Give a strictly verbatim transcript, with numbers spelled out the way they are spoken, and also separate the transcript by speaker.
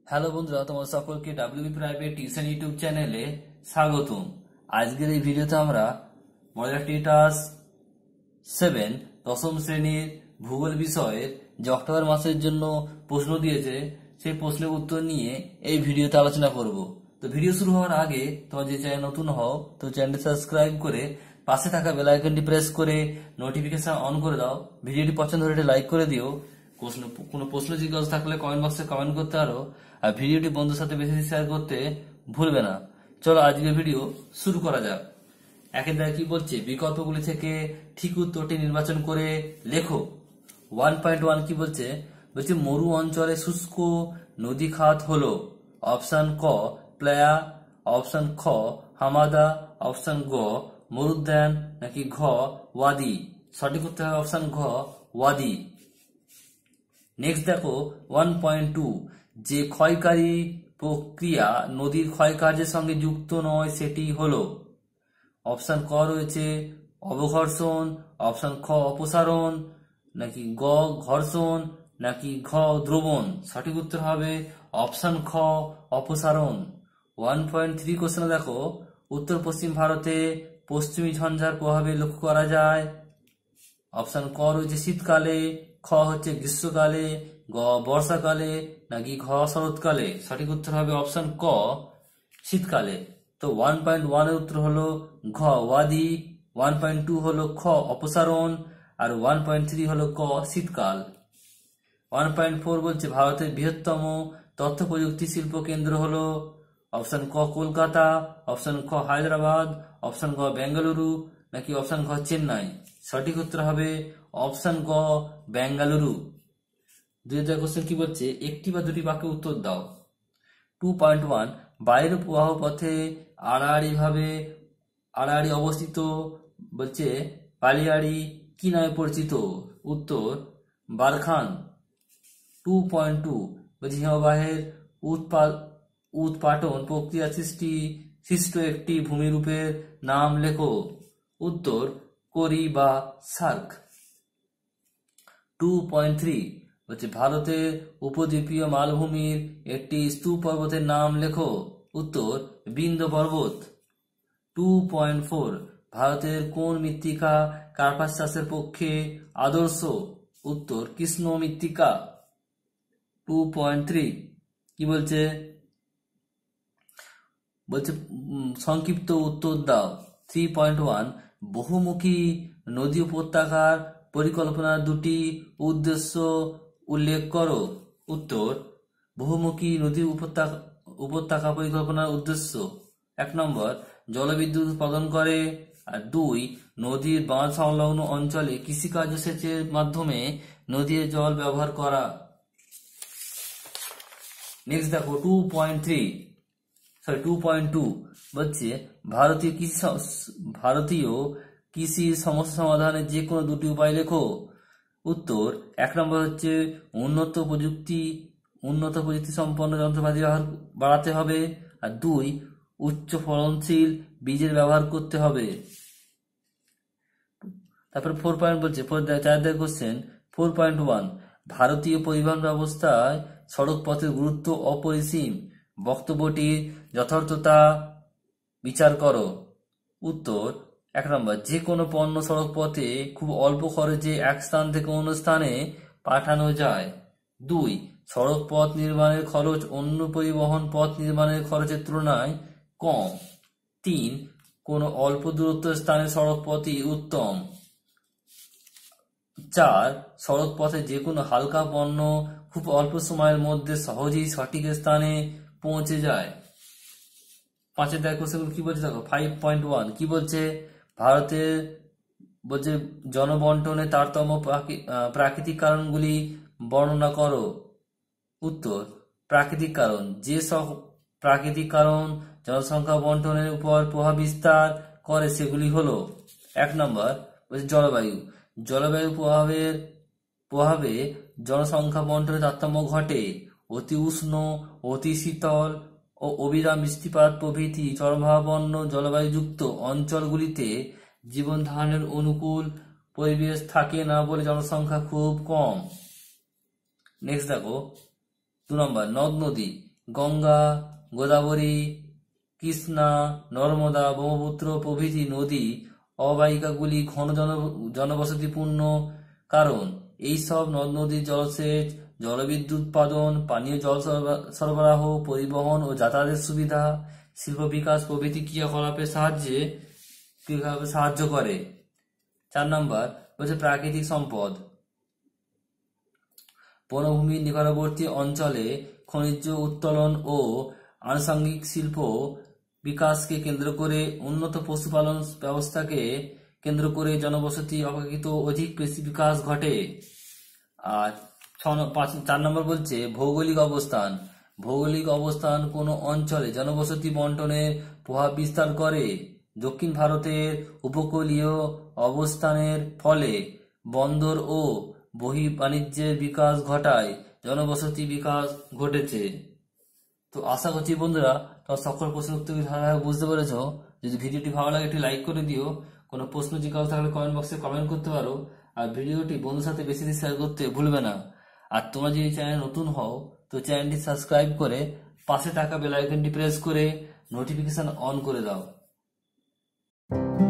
Speaker 1: Hello বন্ধুরা, তোমার সকলকে ডাব্লিউবি প্রাইভেট টিউশন ইউটিউব চ্যানেলে স্বাগতম। আজকের এই ভিডিওতে আমরা মডেল টিটাস সেভেন দশম শ্রেণীর ভূগোল বিষয়ের যে অক্টোবর মাসের জন্য প্রশ্ন দিয়েছে সেই প্রশ্নের উত্তর নিয়ে এই ভিডিওতে আলোচনা করব। তো ভিডিও শুরু হওয়ার আগে তোমার যে চ্যানেল নতুন হও তো চ্যানেলটি সাবস্ক্রাইব করে পাশে থাকা বেল আইকনটি প্রেস করে নোটিফিকেশন অন করে দাও। ভিডিওটি পছন্দ হলে লাইক করে দিও। কোনো প্রশ্ন জিজ্ঞাসা থাকলে কমেন্ট বক্সে কমেন্ট করতে পারো, আর ভিডিওটি বন্ধুর সাথে বেশি শেয়ার করতে ভুলবে না। চলো আজকের ভিডিও শুরু করা যাক। একের দাগে কি বলছে, বিকল্পগুলি থেকে ঠিক উত্তরটি নির্বাচন করে লেখো। ওয়ান পয়েন্ট ওয়ান কি বলছে, বলছে মরু অঞ্চলে শুষ্ক নদী খাত হলো অপশন ক প্লায়া, অপশন খ হামাদা, অপশন গ মরুদ্যান, নাকি ঘ ওয়াদি। সঠিক উত্তর হবে অপশন ঘ ওয়াদি। নেক্সট দেখো ওয়ান পয়েন্ট টু, যে ক্ষয়কারী প্রক্রিয়া নদীর ক্ষয়কার্যের সঙ্গে যুক্ত নয় সেটি হলো অপশন ক রয়েছে অবঘর্ষণ, অপশন খ অপসারণ, নাকি গ ঘর্ষণ, নাকি ঘ দ্রবণ। সঠিক উত্তর হবে অপশন খ অপসারণ। ওয়ান পয়েন্ট থ্রি কোশ্চেন দেখো, উত্তর পশ্চিম ভারতে পশ্চিমী ঝঞ্ঝার প্রভাবে লক্ষ্য করা যায়। অপশন ক রয়েছে শীতকালে, খ হচ্ছে গ্রীষ্মকালে, গ বর্ষাকালে, নাকি ঘ শরৎকালে। সঠিক উত্তর হবে অপশন ক শীতকালে। তো ওয়ান পয়েন্ট ওয়ান এর উত্তর হলো ঘ ওয়াদি, ওয়ান পয়েন্ট টু হলো খ অপসারণ, আর ওয়ান পয়েন্ট থ্রি হলো ক শীতকাল। ওয়ান পয়েন্ট ফোর বলছে ভারতের বৃহত্তম তথ্য প্রযুক্তি শিল্প কেন্দ্র হলো অপশন ক কলকাতা, অপশন খ হায়দ্রাবাদ, অপশন গ বেঙ্গালুরু, নাকি অপশন খ চেন্নাই। সঠিক উত্তর হবে অপশন গ বেঙ্গালুরু। দুই হাজার কোশ্চেন কি বলছে, একটি বা দুটি বাক্যে উত্তর দাও। টু পয়েন্ট ওয়ান, বায়ুর প্রবাহ পথে আড়াআড়ি ভাবে আড়াআড়ি অবস্থিত বলছে পালিয়াড়ি কি নামে পরিচিত। উত্তর বারখান। টু পয়েন্ট টু বলছে হিমবাহের উৎপাদ উৎপাটন প্রক্রিয়া সৃষ্টি সৃষ্ট একটি ভূমিরূপের নাম লেখো। উত্তর কোরি বা সার্ক। টু পয়েন্ট থ্রি বলছে ভারতের উপদ্বীপীয় মালভূমির একটি স্তূপ পর্বতের নাম লেখো। উত্তর বিন্ধ্য পর্বত। টু পয়েন্ট ফোর ভারতের কোন মৃত্তিকা কার্পাস চাষের পক্ষে আদর্শ। উত্তর কৃষ্ণ মৃত্তিকা। টু পয়েন্ট থ্রি কি বলছে, বলছে সংক্ষিপ্ত উত্তর দাও। থ্রি পয়েন্ট ওয়ান বহুমুখী নদী উপত্যকার পরিকল্পনার দুটি উদ্দেশ্য উল্লেখ করো। উত্তর বহুমুখী নদী উপত্যকা উপত্যকা পরিকল্পনার উদ্দেশ্য এক নম্বর জলবিদ্যুৎ উৎপাদন করে, আর দুই নদীর বাঁধ সংলগ্ন অঞ্চলে কৃষিকাজ সেচের মাধ্যমে নদীর জল ব্যবহার করা। নেক্সট দেখো two point three sorry two point two বলছে ভারতীয় কৃষি ভারতীয় কৃষি সমস্যা সমাধানের যে কোনো দুটি উপায় লেখো। উত্তর এক নম্বর হচ্ছে উন্নত প্রযুক্তি উন্নত প্রযুক্তি সম্পন্ন যন্ত্রপাতি ব্যবহার বাড়াতে হবে, আর দুই উচ্চ ফলনশীল বীজের ব্যবহার করতে হবে। তারপরে ফোর পয়েন্ট বলছে চার দেয় কোশ্চেন ফোর পয়েন্ট ওয়ান ভারতীয় পরিবহন ব্যবস্থায় সড়ক পথের গুরুত্ব অপরিসীম, বক্তব্যটির যথার্থতা বিচার করো। উত্তর এক নম্বর যে কোনো পণ্য সড়ক পথে খুব অল্প খরচে এক স্থান থেকে অন্য স্থানে পাঠানো যায়। দুই সড়ক পথ নির্মাণের খরচ অন্য পরিবহন পথ নির্মাণের খরচের তুলনায় কম। তিন কোনো অল্প দূরত্ব স্থানে সড়ক পথই উত্তম। চার সড়ক পথে যে কোনো হালকা পণ্য খুব অল্প সময়ের মধ্যে সহজেই সঠিক স্থানে পৌঁছে যায়। পাঁচের দায় কোশ্চেন কি বলছে দেখো ফাইভ পয়েন্ট ওয়ান কি বলছে, ভারতের বলছে জনবন্টনের তারতম্য প্রাকৃতিক কারণগুলি বর্ণনা করো। উত্তর প্রাকৃতিক কারণ যে সব প্রাকৃতিক কারণ জনসংখ্যা বন্টনের উপর প্রভাব বিস্তার করে সেগুলি হলো এক নম্বর বলছে জলবায়ু জলবায়ু প্রভাবের প্রভাবে জনসংখ্যা বন্টনের তারতম্য ঘটে। অতি উষ্ণ, অতি শীতল ও অবিরাম বৃষ্টিপাত প্রভৃতি জলভাবাপন্ন জলবায়ুযুক্ত অঞ্চলগুলিতে জীবন ধারণের অনুকূল পরিবেশ থাকে না বলে জনসংখ্যা খুব কম। নেক্সট দেখো দু নম্বর নদ নদী গঙ্গা, গোদাবরী, কৃষ্ণা, নর্মদা, ব্রহ্মপুত্র প্রভৃতি নদী অববাহিকাগুলি ঘন জন জনবসতিপূর্ণ কারণ এইসব নদ নদীর জলসেচ, জলবিদ্যুৎ উৎপাদন, পানীয় জল সরবরাহ, পরিবহন ও যাতায়াতের সুবিধা, শিল্প বিকাশ প্রভৃতি ক্রিয়াকলাপের সাহায্যে কিভাবে সাহায্য করে। চার নম্বর বলছে প্রাকৃতিক সম্পদ। বনভূমির নিকটবর্তী অঞ্চলে খনিজ উত্তোলন ও আনুষঙ্গিক শিল্প বিকাশকে কেন্দ্র করে উন্নত পশুপালন ব্যবস্থাকে কেন্দ্র করে জনবসতি অপেক্ষিত অধিক বেশি বিকাশ ঘটে। আর চার নম্বর বলছে ভৌগোলিক অবস্থান। ভৌগোলিক অবস্থান কোনো অঞ্চলে জনবসতি বন্টনের প্রভাব বিস্তার করে। দক্ষিণ ভারতের উপকূলীয় অবস্থানের ফলে বন্দর ও বহি বাণিজ্যের বিকাশ ঘটায় জনবসতি বিকাশ ঘটেছে। তো আশা করছি বন্ধুরা তোমার সকল প্রশ্নের উত্তর বুঝতে পেরেছ। যদি ভিডিওটি ভালো লাগে একটি লাইক করে দিও। কোনো প্রশ্ন জিজ্ঞাসা থাকলে কমেন্ট বক্সে কমেন্ট করতে পারো। আর ভিডিওটি বন্ধুর সাথে বেশি বেশি শেয়ার করতে ভুলবে না। আর তোমরা যদি চ্যানেল নতুন হও তো চ্যানেলটি সাবস্ক্রাইব করে পাশে থাকা বেল আইকনটি প্রেস করে নোটিফিকেশন অন করে দাও।